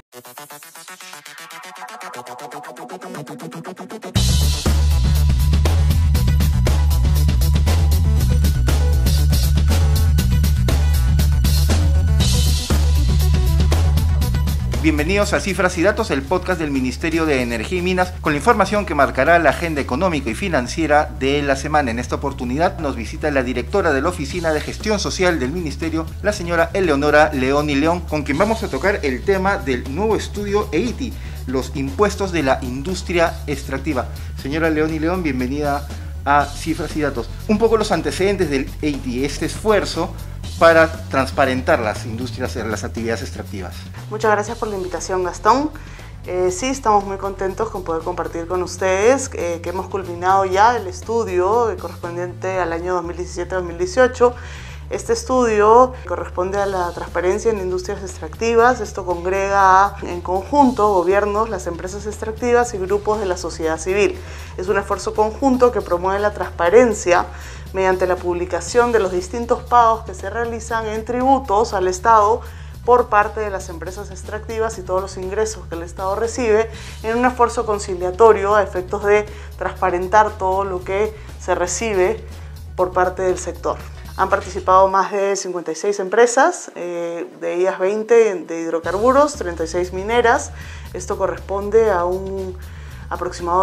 Bienvenidos a Cifras y Datos, el podcast del Ministerio de Energía y Minas, con la información que marcará la agenda económica y financiera de la semana. En esta oportunidad nos visita la directora de la Oficina de Gestión Social del Ministerio, la señora Eleonora León y León, con quien vamos a tocar el tema del nuevo estudio EITI, los impuestos de la industria extractiva. Señora León y León, bienvenida a Cifras y Datos. Un poco los antecedentes del EITI, este esfuerzo para transparentar las industrias, las actividades extractivas. Muchas gracias por la invitación, Gastón. Sí, estamos muy contentos con poder compartir con ustedes que hemos culminado ya el estudio correspondiente al año 2017-2018. Este estudio corresponde a la transparencia en industrias extractivas. Esto congrega en conjunto gobiernos, las empresas extractivas y grupos de la sociedad civil. Es un esfuerzo conjunto que promueve la transparencia mediante la publicación de los distintos pagos que se realizan en tributos al Estado por parte de las empresas extractivas y todos los ingresos que el Estado recibe, en un esfuerzo conciliatorio a efectos de transparentar todo lo que se recibe por parte del sector. Han participado más de 56 empresas, de ellas 20 de hidrocarburos, 36 mineras. Esto corresponde a un aproximado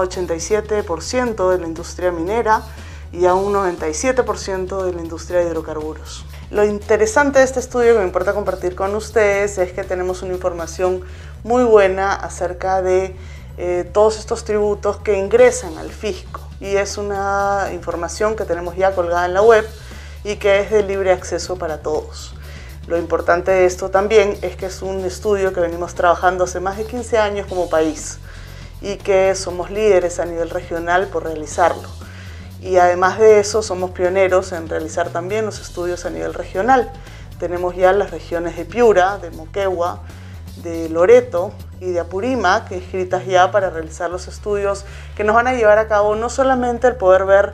87% de la industria minera y a un 97% de la industria de hidrocarburos. Lo interesante de este estudio que me importa compartir con ustedes es que tenemos una información muy buena acerca de todos estos tributos que ingresan al fisco, y es una información que tenemos ya colgada en la web y que es de libre acceso para todos. Lo importante de esto también es que es un estudio que venimos trabajando hace más de 15 años como país y que somos líderes a nivel regional por realizarlo. Y además de eso, somos pioneros en realizar también los estudios a nivel regional. Tenemos ya las regiones de Piura, de Moquegua, de Loreto y de Apurímac inscritas ya para realizar los estudios que nos van a llevar a cabo no solamente el poder ver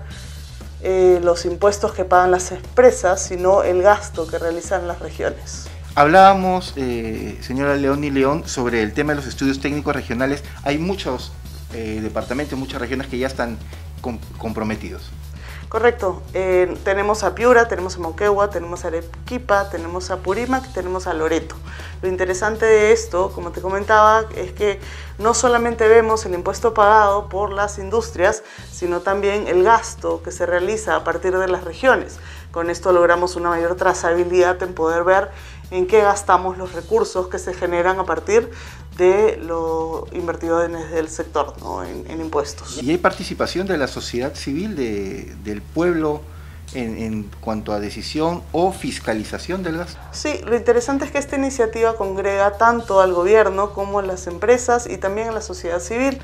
los impuestos que pagan las empresas, sino el gasto que realizan las regiones. Hablábamos, señora León y León, sobre el tema de los estudios técnicos regionales. Hay muchos departamentos, muchas regiones que ya están comprometidos. Correcto. Tenemos a Piura, tenemos a Moquegua, tenemos a Arequipa, tenemos a Apurímac, tenemos a Loreto. Lo interesante de esto, como te comentaba, es que no solamente vemos el impuesto pagado por las industrias, sino también el gasto que se realiza a partir de las regiones. Con esto logramos una mayor trazabilidad en poder ver en qué gastamos los recursos que se generan a partir de lo invertido en el sector, ¿no? en impuestos. ¿Y hay participación de la sociedad civil, del pueblo, en cuanto a decisión o fiscalización del gasto? Sí, lo interesante es que esta iniciativa congrega tanto al gobierno como a las empresas y también a la sociedad civil,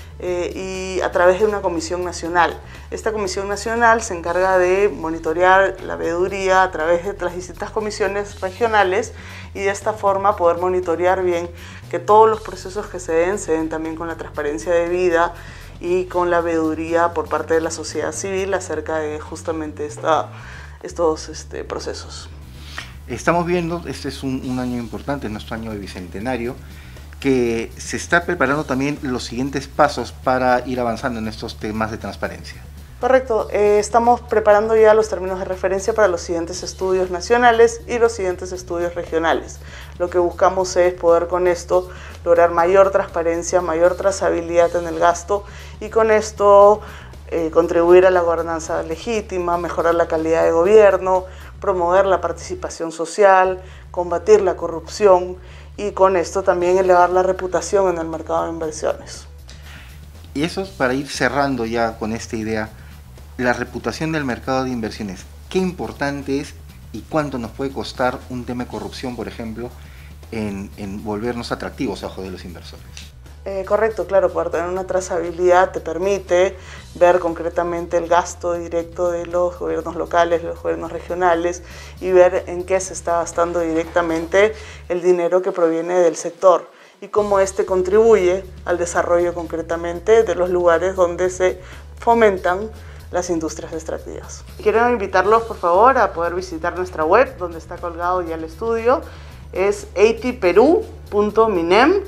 y a través de una comisión nacional. Esta comisión nacional se encarga de monitorear la veeduría a través de las distintas comisiones regionales y de esta forma poder monitorear bien que todos los procesos que se den también con la transparencia debida y con la veeduría por parte de la sociedad civil acerca de justamente estos procesos. Estamos viendo, este es un año importante, nuestro año de bicentenario, que se está preparando también los siguientes pasos para ir avanzando en estos temas de transparencia. Correcto, estamos preparando ya los términos de referencia para los siguientes estudios nacionales y los siguientes estudios regionales. Lo que buscamos es poder con esto lograr mayor transparencia, mayor trazabilidad en el gasto y con esto contribuir a la gobernanza legítima, mejorar la calidad de gobierno, promover la participación social, combatir la corrupción y con esto también elevar la reputación en el mercado de inversiones. Y eso es para ir cerrando ya con esta idea, la reputación del mercado de inversiones. ¿Qué importante es y cuánto nos puede costar un tema de corrupción, por ejemplo, en volvernos atractivos a ojos de los inversores? Correcto, claro, poder tener una trazabilidad te permite ver concretamente el gasto directo de los gobiernos locales, los gobiernos regionales y ver en qué se está gastando directamente el dinero que proviene del sector y cómo este contribuye al desarrollo concretamente de los lugares donde se fomentan las industrias extractivas. Quiero invitarlos, por favor, a poder visitar nuestra web, donde está colgado ya el estudio. Es eitiperú.minem.gov.pe.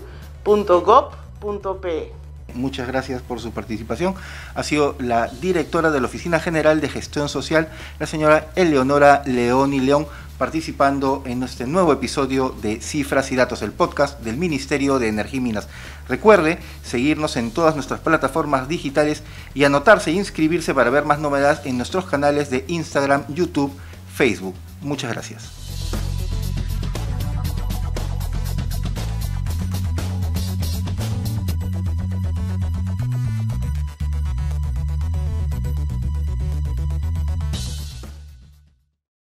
www.gov.pe. Muchas gracias por su participación. Ha sido la directora de la Oficina General de Gestión Social, la señora Eleonora León y León, participando en este nuevo episodio de Cifras y Datos, el podcast del Ministerio de Energía y Minas. Recuerde seguirnos en todas nuestras plataformas digitales y anotarse e inscribirse para ver más novedades en nuestros canales de Instagram, YouTube, Facebook. Muchas gracias.